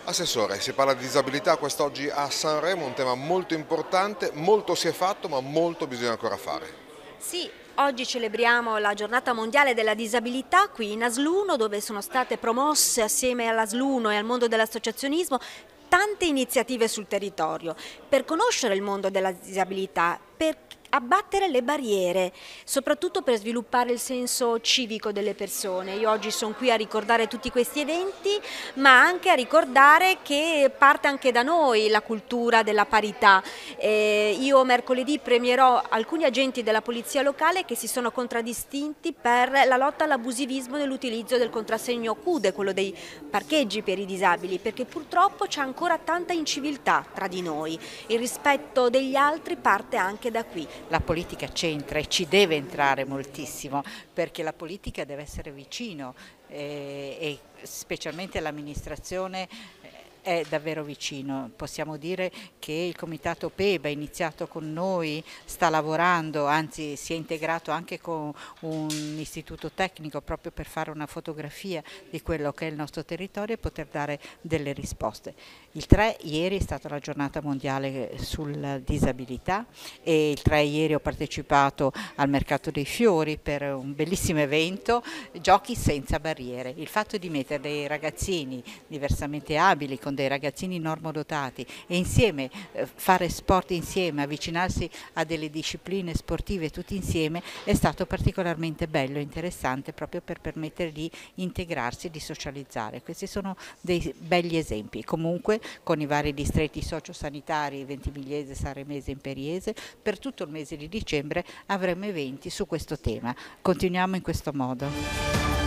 Assessore, si parla di disabilità quest'oggi a Sanremo, un tema molto importante, molto si è fatto ma molto bisogna ancora fare. Sì, oggi celebriamo la giornata mondiale della disabilità qui in Asluno, dove sono state promosse assieme all'Asluno e al mondo dell'associazionismo tante iniziative sul territorio per conoscere il mondo della disabilità, per abbattere le barriere, soprattutto per sviluppare il senso civico delle persone. Io oggi sono qui a ricordare tutti questi eventi, ma anche a ricordare che parte anche da noi la cultura della parità. Io mercoledì premierò alcuni agenti della polizia locale che si sono contraddistinti per la lotta all'abusivismo nell'utilizzo del contrassegno CUDE, quello dei parcheggi per i disabili, perché purtroppo c'è ancora tanta inciviltà tra di noi. Il rispetto degli altri parte anche da qui. La politica c'entra e ci deve entrare moltissimo, perché la politica deve essere vicino e specialmente l'amministrazione è davvero vicino. Possiamo dire che il Comitato PEB ha iniziato con noi, sta lavorando, anzi si è integrato anche con un istituto tecnico proprio per fare una fotografia di quello che è il nostro territorio e poter dare delle risposte. Il 3 ieri è stata la giornata mondiale sulla disabilità e il 3 ieri ho partecipato al Mercato dei Fiori per un bellissimo evento, Giochi senza barriere. Il fatto di mettere dei ragazzini diversamente abili con dei ragazzini normodotati e insieme fare sport insieme, avvicinarsi a delle discipline sportive tutti insieme è stato particolarmente bello e interessante proprio per permettere di integrarsi e di socializzare. Questi sono dei begli esempi. Comunque con i vari distretti sociosanitari Ventimigliese, Sanremese e Imperiese per tutto il mese di dicembre avremo eventi su questo tema. Continuiamo in questo modo.